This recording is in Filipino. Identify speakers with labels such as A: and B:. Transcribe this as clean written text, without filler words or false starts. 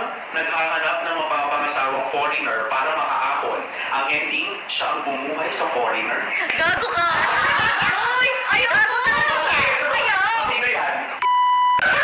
A: naghahanap ng mapapangasawang foreigner para makaakon. Ang ending, siya ang bumuhay sa foreigner.
B: Gago ka! Hoy!